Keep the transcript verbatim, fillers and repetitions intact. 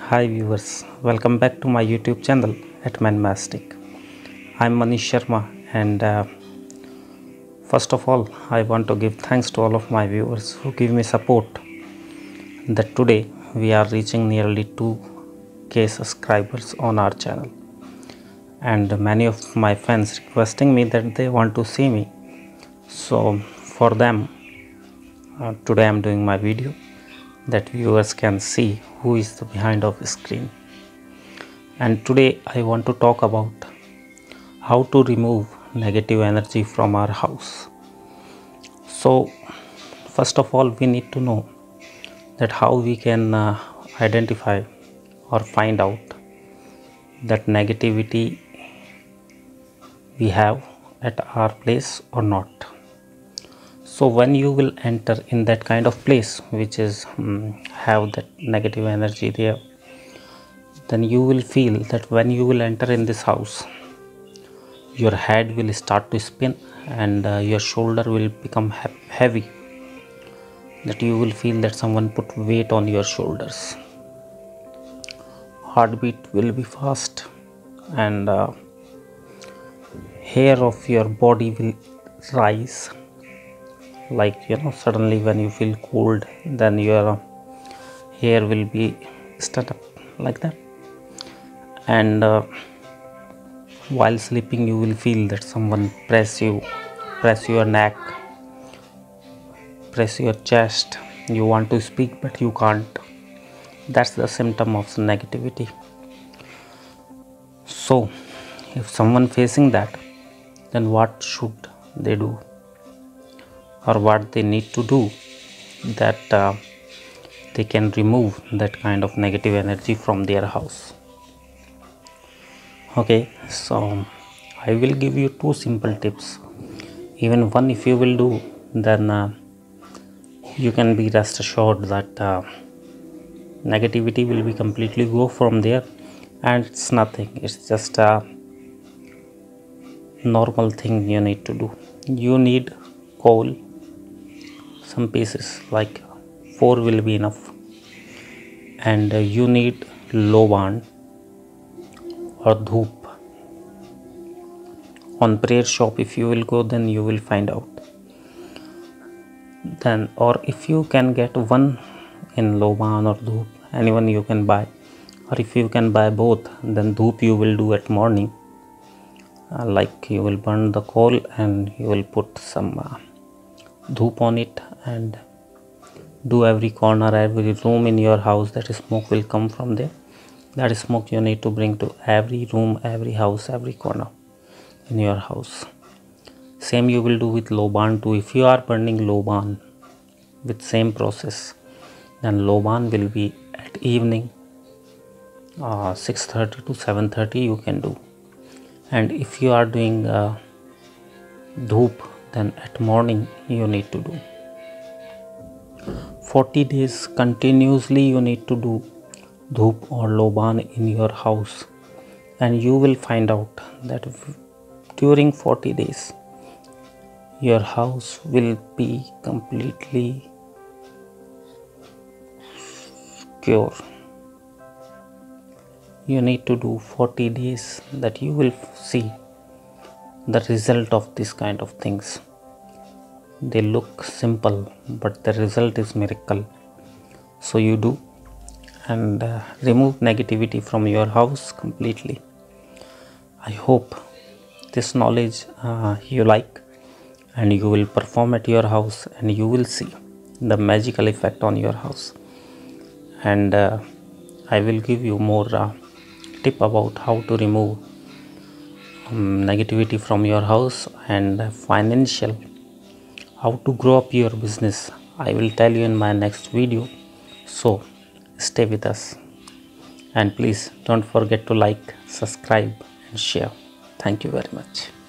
Hi viewers, welcome back to my YouTube channel at Manmastic. I'm Manish Sharma and uh, first of all I want to give thanks to all of my viewers who give me support that today we are reaching nearly two K subscribers on our channel, and many of my fans requesting me that they want to see me. So for them uh, today I'm doing my video that viewers can see who is the behind of the screen. And today I want to talk about how to remove negative energy from our house. So first of all we need to know that how we can uh, identify or find out that negativity we have at our place or not. So when you will enter in that kind of place which is um, have that negative energy there, then you will feel that when you will enter in this house, your head will start to spin and uh, your shoulder will become he heavy, that you will feel that someone put weight on your shoulders. Heartbeat will be fast and uh, hair of your body will rise, like you know suddenly when you feel cold, then your hair will be stood up like that. And uh, while sleeping you will feel that someone press you press your neck, press your chest. You want to speak but you can't. That's the symptom of negativity. So if someone facing that, then what should they do or what they need to do that uh, they can remove that kind of negative energy from their house? Okay, so I will give you two simple tips. Even one if you will do, then uh, you can be rest assured that uh, negativity will be completely go from there, and it's nothing, it's just a normal thing you need to do. You need coal, some pieces like four will be enough, and uh, you need loban or dhoop. On prayer shop if you will go, then you will find out. Then or if you can get one in loban or dhoop, anyone you can buy, or if you can buy both, then dhoop you will do at morning. Uh, like you will burn the coal and you will put some uh, dhoop on it and do every corner, every room in your house, that smoke will come from there. That smoke you need to bring to every room, every house, every corner in your house. Same you will do with loban too. If you are burning loban with same process, then loban will be at evening uh, six thirty to seven thirty you can do. And if you are doing uh, dhoop, then at morning you need to do. forty days continuously you need to do dhoop or loban in your house, and you will find out that during forty days your house will be completely secure. You need to do forty days, that you will see the result of this kind of things. They look simple but the result is miracle. So you do and uh, remove negativity from your house completely. I hope this knowledge uh, you like, and you will perform at your house and you will see the magical effect on your house. And uh, I will give you more uh, tip about how to remove um, negativity from your house, and uh, financial, how to grow up your business, I will tell you in my next video. So stay with us, and please don't forget to like, subscribe and share. Thank you very much.